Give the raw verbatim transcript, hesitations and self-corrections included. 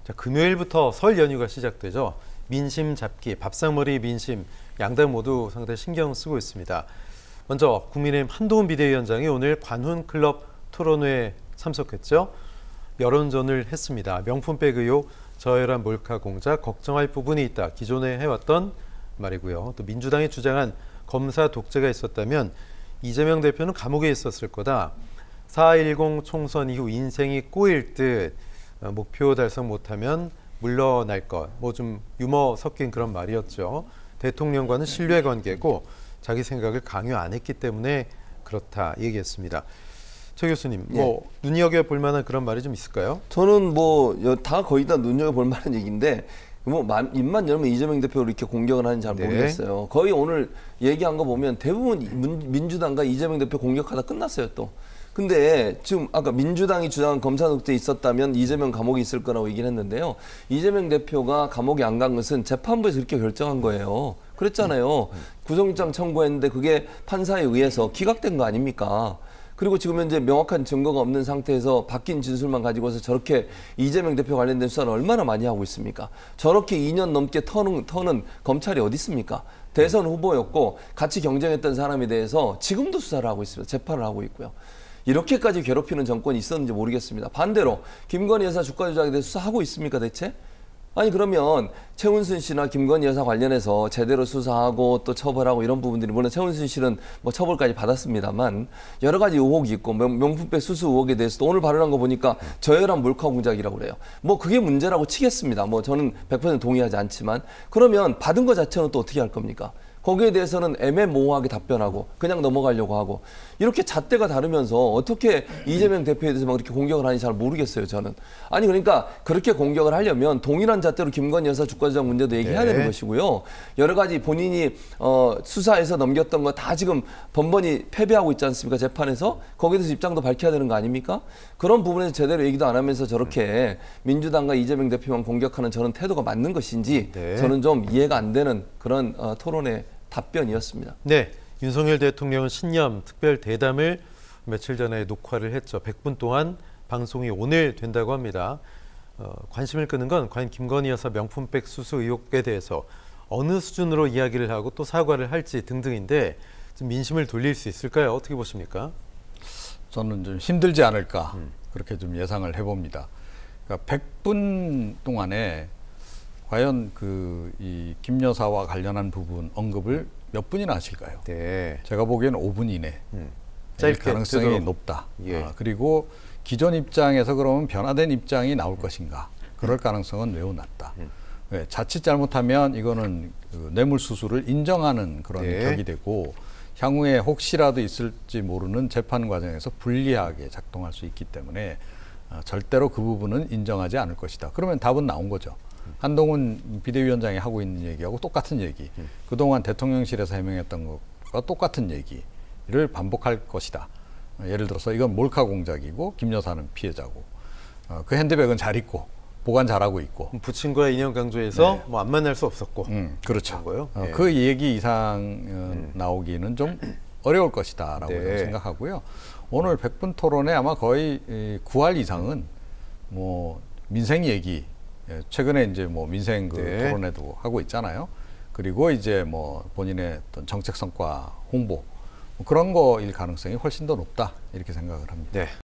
자, 금요일부터 설 연휴가 시작되죠. 민심 잡기, 밥상머리 민심, 양당 모두 상당히 신경 쓰고 있습니다. 먼저 국민의힘 한동훈 비대위원장이 오늘 관훈클럽 토론회에 참석했죠. 여론전을 했습니다. 명품백 의혹, 저혈압 몰카 공작, 걱정할 부분이 있다. 기존에 해왔던 말이고요. 또 민주당이 주장한 검사 독재가 있었다면 이재명 대표는 감옥에 있었을 거다. 사일공 총선 이후 인생이 꼬일 듯 목표 달성 못하면 물러날 것. 뭐 좀 유머 섞인 그런 말이었죠. 대통령과는 신뢰관계고 자기 생각을 강요 안 했기 때문에 그렇다 얘기했습니다. 최 교수님, 뭐 예. 눈여겨볼 만한 그런 말이 좀 있을까요? 저는 뭐 다 거의 다 눈여겨볼 만한 얘기인데 뭐 입만 열면 이재명 대표를 이렇게 공격을 하는지 잘 모르겠어요. 네. 거의 오늘 얘기한 거 보면 대부분 민주당과 이재명 대표 공격하다 끝났어요 또. 근데 지금 아까 민주당이 주장한 검사 독재 있었다면 이재명 감옥에 있을 거라고 얘기를 했는데요. 이재명 대표가 감옥에 안 간 것은 재판부에서 그렇게 결정한 거예요. 그랬잖아요. 구속영장 청구했는데 그게 판사에 의해서 기각된 거 아닙니까? 그리고 지금 현재 명확한 증거가 없는 상태에서 바뀐 진술만 가지고서 저렇게 이재명 대표 관련된 수사를 얼마나 많이 하고 있습니까? 저렇게 이 년 넘게 터는, 터는 검찰이 어디 있습니까? 대선 후보였고 같이 경쟁했던 사람에 대해서 지금도 수사를 하고 있습니다. 재판을 하고 있고요. 이렇게까지 괴롭히는 정권이 있었는지 모르겠습니다. 반대로 김건희 여사 주가 조작에 대해서 수사하고 있습니까 대체? 아니 그러면 최은순 씨나 김건희 여사 관련해서 제대로 수사하고 또 처벌하고 이런 부분들이 물론 최은순 씨는 뭐 처벌까지 받았습니다만 여러 가지 의혹이 있고 명품백 수수 의혹에 대해서도 오늘 발언한 거 보니까 저혈압 몰카 공작이라고 그래요. 뭐 그게 문제라고 치겠습니다. 뭐 저는 백 퍼센트 동의하지 않지만 그러면 받은 거 자체는 또 어떻게 할 겁니까? 거기에 대해서는 애매모호하게 답변하고 그냥 넘어가려고 하고 이렇게 잣대가 다르면서 어떻게 이재명 대표에 대해서 막 이렇게 공격을 하는지 잘 모르겠어요 저는. 아니 그러니까 그렇게 공격을 하려면 동일한 잣대로 김건희 여사 주가 조작 문제도 얘기해야 네. 되는 것이고요. 여러 가지 본인이 어, 수사해서 넘겼던 거 다 지금 번번이 패배하고 있지 않습니까 재판에서. 거기에 대해서 입장도 밝혀야 되는 거 아닙니까? 그런 부분에서 제대로 얘기도 안 하면서 저렇게 민주당과 이재명 대표만 공격하는 저는 태도가 맞는 것인지 네. 저는 좀 이해가 안 되는 그런 어, 토론의 답변이었습니다. 네, 윤석열 대통령은 신년 특별 대담을 며칠 전에 녹화를 했죠. 백 분 동안 방송이 오늘 된다고 합니다. 어, 관심을 끄는 건 과연 김건희 여사 명품백 수수 의혹에 대해서 어느 수준으로 이야기를 하고 또 사과를 할지 등등인데 좀 민심을 돌릴 수 있을까요? 어떻게 보십니까? 저는 좀 힘들지 않을까 음. 그렇게 좀 예상을 해봅니다. 그러니까 백 분 동안에 과연 그 이 김 여사와 관련한 부분 언급을 몇 분이나 하실까요? 네. 제가 보기에는 오 분 이내. 음. 짧게 가능성이 되도록. 높다. 예. 아, 그리고 기존 입장에서 그러면 변화된 입장이 나올 음. 것인가? 그럴 가능성은 매우 낮다. 음. 네, 자칫 잘못하면 이거는 그 뇌물수수를 인정하는 그런 네. 격이 되고 향후에 혹시라도 있을지 모르는 재판 과정에서 불리하게 작동할 수 있기 때문에 아, 절대로 그 부분은 인정하지 않을 것이다. 그러면 답은 나온 거죠. 한동훈 비대위원장이 하고 있는 얘기하고 똑같은 얘기. 음. 그동안 대통령실에서 해명했던 것과 똑같은 얘기를 반복할 것이다. 예를 들어서 이건 몰카 공작이고 김 여사는 피해자고 어, 그 핸드백은 잘 있고 보관 잘하고 있고 부친과의 인연 강조해서 네. 뭐 안 만날 수 없었고 음, 그렇죠. 거요? 어, 네. 그 얘기 이상 어, 음. 나오기는 좀 어려울 것이다라고 네. 생각하고요. 오늘 백 분 토론에 아마 거의 구 할 이상은 뭐 민생 얘기 최근에 이제 뭐 민생 그 네. 토론회도 하고 있잖아요. 그리고 이제 뭐 본인의 어떤 정책 성과 홍보 뭐 그런 거일 가능성이 훨씬 더 높다 이렇게 생각을 합니다. 네.